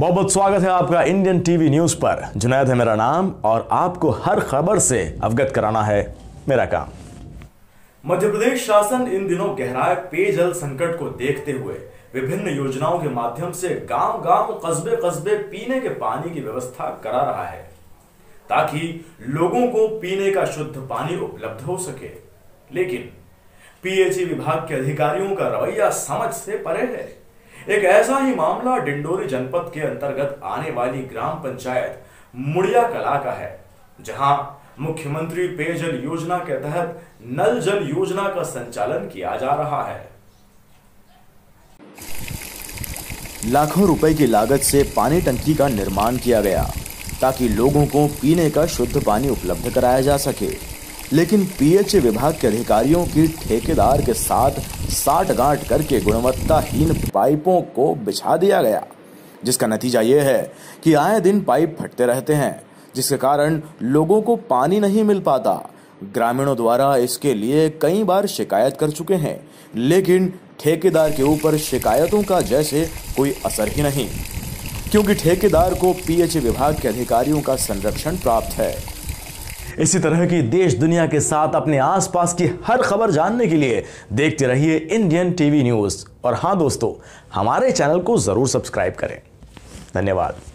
बहुत बहुत स्वागत है आपका इंडियन टीवी न्यूज पर। जुनैद है मेरा नाम और आपको हर खबर से अवगत कराना है मेरा काम। मध्य प्रदेश शासन इन दिनों गहराए पेयजल संकट को देखते हुए विभिन्न योजनाओं के माध्यम से गांव-गांव, कस्बे-कस्बे पीने के पानी की व्यवस्था करा रहा है ताकि लोगों को पीने का शुद्ध पानी उपलब्ध हो सके। लेकिन पीएचई विभाग के अधिकारियों का रवैया समझ से परे है। एक ऐसा ही मामला डिंडोरी जनपद के अंतर्गत आने वाली ग्राम पंचायत मुड़िया कला का है, जहां मुख्यमंत्री पेयजल योजना के तहत नल जल योजना का संचालन किया जा रहा है। लाखों रुपए की लागत से पानी टंकी का निर्माण किया गया ताकि लोगों को पीने का शुद्ध पानी उपलब्ध कराया जा सके। लेकिन पीएचई विभाग के अधिकारियों की ठेकेदार के साथ साठगांठ करके गुणवत्ताहीन पाइपों को बिछा दिया गया, जिसका नतीजा यह है कि आए दिन पाइप फटते रहते हैं, जिसके कारण लोगों को पानी नहीं मिल पाता। ग्रामीणों द्वारा इसके लिए कई बार शिकायत कर चुके हैं, लेकिन ठेकेदार के ऊपर शिकायतों का जैसे कोई असर ही नहीं, क्योंकि ठेकेदार को पीएचई विभाग के अधिकारियों का संरक्षण प्राप्त है। इसी तरह की देश दुनिया के साथ अपने आसपास की हर खबर जानने के लिए देखते रहिए इंडियन टीवी न्यूज। और हां दोस्तों, हमारे चैनल को जरूर सब्सक्राइब करें। धन्यवाद।